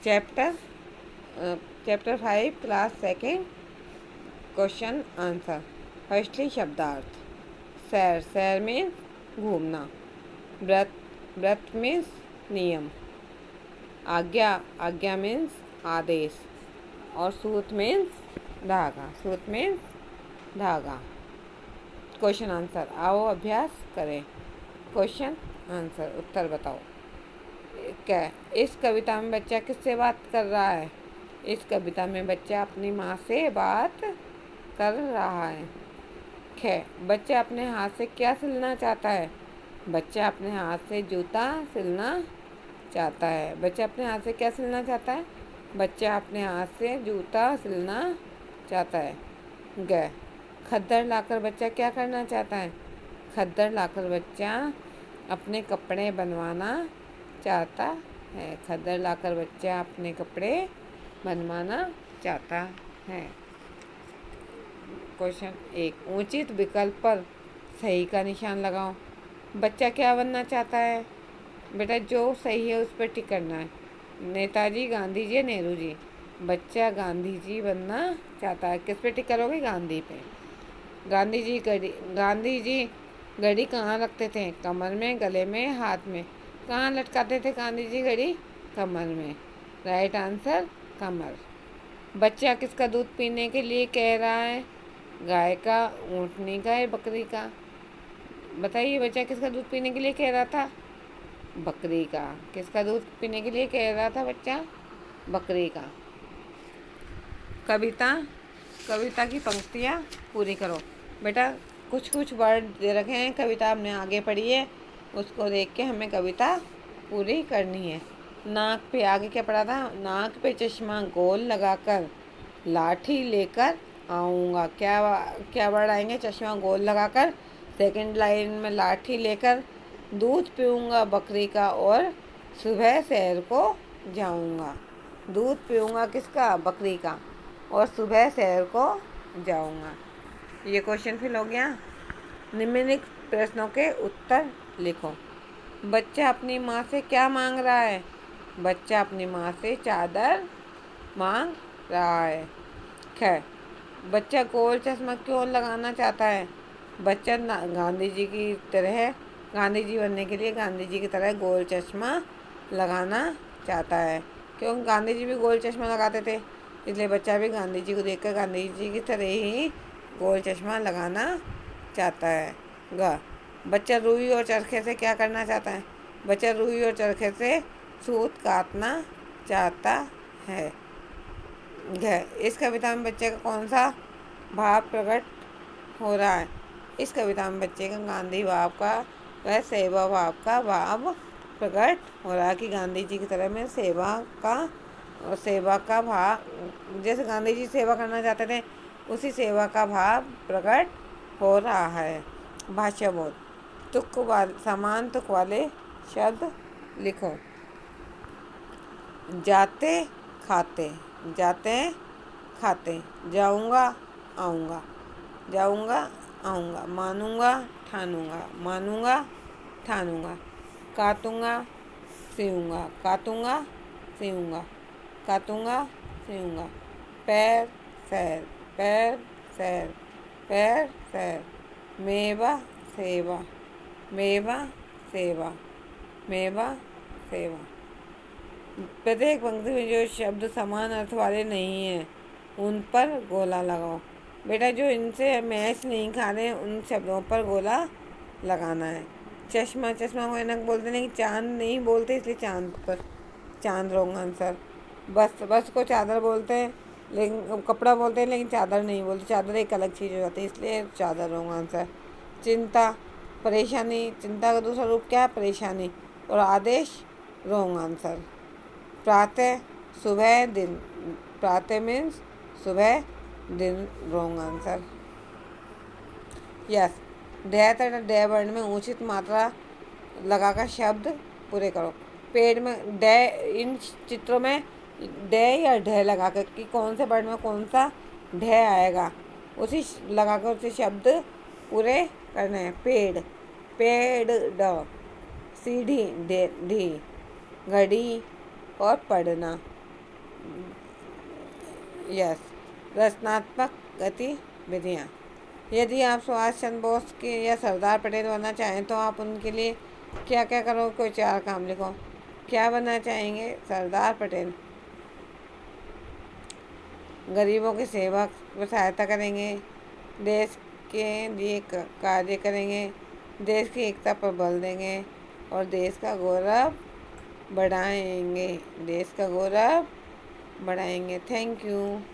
Chapter chapter 5 class second question answer. Firstly शब्दार्थ। सैर, सैर मीन्स घूमना। व्रत, व्रत मीन्स नियम। आज्ञा, आज्ञा मीन्स आदेश। और सूत मीन्स धागा, सूत मीन्स धागा। Question answer. आओ अभ्यास करें। क्वेश्चन आंसर, उत्तर बताओ। क्या इस कविता में बच्चा किससे बात कर रहा है? इस कविता में बच्चा अपनी माँ से बात कर रहा है। ख, बच्चा अपने हाथ से क्या सिलना चाहता है? बच्चा अपने हाथ से जूता सिलना चाहता है। बच्चा अपने हाथ से क्या सिलना चाहता है? बच्चा अपने हाथ से जूता सिलना चाहता है। ग, खद्दर लाकर बच्चा क्या करना चाहता है? खद्दर लाकर बच्चा अपने कपड़े बनवाना चाहता है। खद्दर लाकर बच्चा अपने कपड़े बनवाना चाहता है। क्वेश्चन 1, उचित विकल्प पर सही का निशान लगाओ। बच्चा क्या बनना चाहता है? बेटा जो सही है उस पर टिक करना है। नेताजी, गांधी जी, नेहरू जी। बच्चा गांधी जी बनना चाहता है। किस पे टिक करोगे? गांधी पे। गांधी जी घड़ी कहाँ रखते थे? कमर में, गले में, हाथ में। कहाँ लटकाते थे गांधी जी घड़ी? कमर में। राइट आंसर कमर। बच्चा किसका दूध पीने के लिए कह रहा है? गाय का, ऊँटनी का या बकरी का? बताइए, बच्चा किसका दूध पीने के लिए कह रहा था? बकरी का। किसका दूध पीने के लिए कह रहा था बच्चा? बकरी का। कविता की पंक्तियाँ पूरी करो। बेटा कुछ वर्ड दे रखे हैं, कविता हमने आगे पढ़ी है, उसको देख के हमें कविता पूरी करनी है। नाक पे, आगे क्या पढ़ा था? नाक पे चश्मा गोल लगाकर लाठी लेकर आऊँगा। क्या वर्ड आएंगे? चश्मा गोल लगाकर। सेकंड लाइन में लाठी लेकर, दूध पीऊँगा बकरी का और सुबह सैर को जाऊँगा। दूध पीऊँगा किसका? बकरी का। और सुबह सैर को जाऊँगा। ये क्वेश्चन फिल हो गया। निम्नलिखित प्रश्नों के उत्तर लिखो। बच्चा अपनी माँ से क्या मांग रहा है? बच्चा अपनी माँ से चादर मांग रहा है। ख, बच्चा गोल चश्मा क्यों लगाना चाहता है? बच्चा गांधी जी की तरह, गांधी जी बनने के लिए गांधी जी की तरह गोल चश्मा लगाना चाहता है। क्यों? गांधी जी भी गोल चश्मा लगाते थे, इसलिए बच्चा भी गांधी जी को देखकर गांधी जी की तरह ही गोल चश्मा लगाना चाहता है। ग, बच्चा रुई और चरखे से क्या करना चाहता है? बच्चा रुई और चरखे से सूत काटना चाहता है। घ, इस कविता में बच्चे का कौन सा भाव प्रकट हो रहा है? इस कविता में बच्चे का गांधी भाव का व सेवा भाव का भाव प्रकट हो रहा है कि गांधी जी की तरह में सेवा का भाव, जैसे गांधी जी सेवा करना चाहते थे उसी सेवा का भाव प्रकट हो रहा है। भाष्य बोध। समान तुक वाले शब्द लिखो। जाते खाते, जाते खाते। जाऊँगा आऊँगा, जाऊँगा आऊँगा। मानूँगा ठानूँगा, मानूँगा ठानूँगा। काटूँगा सीऊँगा, काटूँगा सीऊँगा, काटूँगा सीऊँगा। पैर सैर, पैर सैर, पैर सैर। मेवा सेवा, मेवा सेवा, मेवा सेवा। प्रत्येक पंक्ति में जो शब्द समान अर्थ वाले नहीं हैं उन पर गोला लगाओ। बेटा जो इनसे मैच नहीं खा रहे उन शब्दों पर गोला लगाना है। चश्मा, चश्मा को ऐनक बोलते नहीं, चांद नहीं बोलते, इसलिए चांद पर, चांद रॉन्ग आंसर। बस, बस को चादर बोलते हैं, लेकिन कपड़ा बोलते हैं लेकिन चादर नहीं बोलते, चादर एक अलग चीज़ हो जाती है, इसलिए चादर रॉन्ग आंसर। चिंता, परेशानी, चिंता का दूसरा रूप क्या है? परेशानी। और आदेश रॉन्ग आंसर। प्रातः, सुबह, दिन। प्रातः मीन्स सुबह, दिन रॉन्ग आंसर। यस, डे तथा डे वर्ण में उचित मात्रा लगाकर शब्द पूरे करो। पेड़ में डे, इन चित्रों में डे या ढे लगाकर कि कौन से वर्ड में कौन सा ढे आएगा उसी लगाकर उसे शब्द पूरे करने हैं। पेड़, पेड़ ड। सीढ़ी ढी, घड़ी और पढ़ना, यस। रचनात्मक गतिविधियाँ। यदि आप सुभाष चंद्र बोस के या सरदार पटेल बनना चाहें तो आप उनके लिए क्या क्या करो, कोई 4 काम लिखो। क्या बनना चाहेंगे? सरदार पटेल। गरीबों की सेवा में सहायता करेंगे, देश के लिए कार्य करेंगे, देश की एकता पर बल देंगे और देश का गौरव बढ़ाएंगे। देश का गौरव बढ़ाएंगे। Thank you.